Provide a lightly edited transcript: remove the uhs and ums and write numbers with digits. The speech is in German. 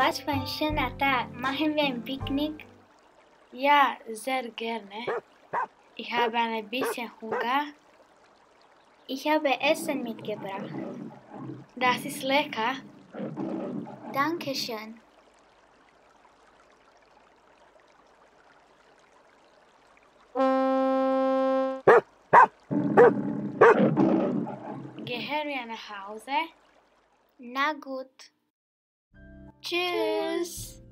Was für ein schöner Tag. Machen wir ein Picknick? Ja, sehr gerne. Ich habe ein bisschen Hunger. Ich habe Essen mitgebracht. Das ist lecker. Dankeschön. Gehen wir nach Hause? Na gut. Tschüss.